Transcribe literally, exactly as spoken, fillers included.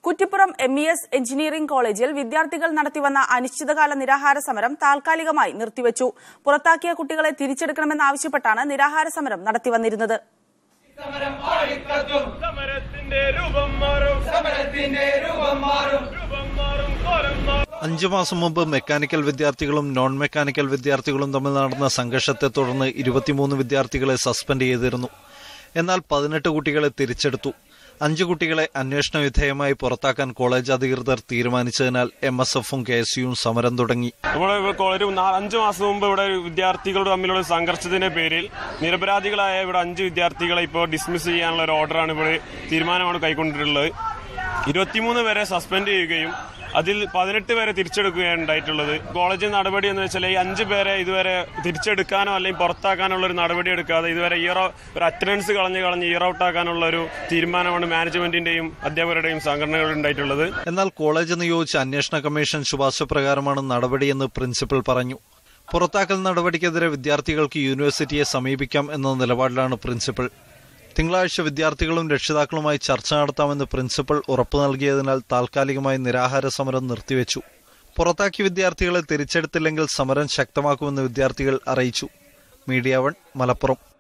Kuttippuram M E S engineering കോളേജിൽ വിദ്യാർത്ഥികൾ നടത്തിവന്ന അനിശ്ചിതകാല നിരാഹാര സമരം താൽക്കാലികമായി നിർത്തിവച്ചു. പുറത്താക്കിയ കുട്ടികളെ തിരിച്ചെടുക്കണമെന്നാവശ്യപ്പെട്ടാണ് നിരാഹാര സമരം നടത്തിവന്നിരുന്നത്. അഞ്ചു മാസം മുമ്പ് മെക്കാനിക്കൽ വിദ്യാർത്ഥികളും നോൺ മെക്കാനിക്കൽ വിദ്യാർത്ഥികളും തമ്മിൽ നടന്ന സംഘർഷത്തെ തുടർന്ന് ഇരുപത്തിമൂന്ന് വിദ്യാർത്ഥികളെ സസ്പെൻഡ് ചെയ്തിരുന്നു. എന്നാൽ പതിനെട്ട് കുട്ടികളെ തിരിച്ചെടുത്തു. അഞ്ചു കുട്ടികളെ അന്വേഷണ വിധേയമായി പുറത്താക്കാൻ കോളേജ് അധികൃതർ തീരുമാനിച്ചതിനാൽ എം എസ് എഫും കെ എസ് യുവും സമരം തുടങ്ങി. ഒരു അഞ്ചു മാസം മുമ്പ് ഇവിടെ വിദ്യാർത്ഥികൾ തമ്മിലുള്ള സംഘർഷത്തിന്റെ പേരിൽ നിരപരാധികളായ ഇവിടെ അഞ്ച് വിദ്യാർത്ഥികളെ ഇപ്പോൾ ഡിസ്മിസ് ചെയ്യാനുള്ള ഒരു ഓർഡറാണ് ഇവിടെ തീരുമാനമാണ് കൈക്കൊണ്ടിട്ടുള്ളത്. ഇരുപത്തിമൂന്ന് പേരെ സസ്പെൻഡ് ചെയ്യുകയും അതിൽ പതിനെട്ട് പേരെ തിരിച്ചെടുക്കുകയാണ് ഉണ്ടായിട്ടുള്ളത്. കോളേജ് നടപടി എന്ന് വെച്ചാൽ ഈ അഞ്ച് പേരെ ഇതുവരെ തിരിച്ചെടുക്കാനോ അല്ലെങ്കിൽ പുറത്താക്കാനുള്ള ഒരു നടപടി എടുക്കാതെ ഇതുവരെ ഇയർ ഒരു അറ്റൻഡൻസ് കളഞ്ഞ് കളഞ്ഞ് ഇയർ ഔട്ട് ആക്കാനുള്ള ഒരു തീരുമാനമാണ് മാനേജ്മെന്റിന്റെയും അധ്യാപകരുടെയും സംഘടനകളുടെ ഉണ്ടായിട്ടുള്ളത്. എന്നാൽ കോളേജ് നിയോഗിച്ച അന്വേഷണ കമ്മീഷൻ ശുപാർശ പ്രകാരമാണ് നടപടിയെന്ന് പ്രിൻസിപ്പൽ പറഞ്ഞു. പുറത്താക്കൽ നടപടിക്കെതിരെ വിദ്യാർത്ഥികൾക്ക് യൂണിവേഴ്സിറ്റിയെ സമീപിക്കാം എന്ന നിലപാടിലാണ് പ്രിൻസിപ്പൽ. തിങ്കളാഴ്ച വിദ്യാർത്ഥികളും രക്ഷിതാക്കളുമായി ചർച്ച നടത്താമെന്ന് പ്രിൻസിപ്പൽ ഉറപ്പു നൽകിയതിനാൽ താൽക്കാലികമായി നിരാഹാര സമരം നിർത്തിവെച്ചു. പുറത്താക്കിയ വിദ്യാർത്ഥികളെ തിരിച്ചെടുത്തില്ലെങ്കിൽ സമരം ശക്തമാക്കുമെന്ന് വിദ്യാർത്ഥികൾ അറിയിച്ചു. Media one, Malappuram.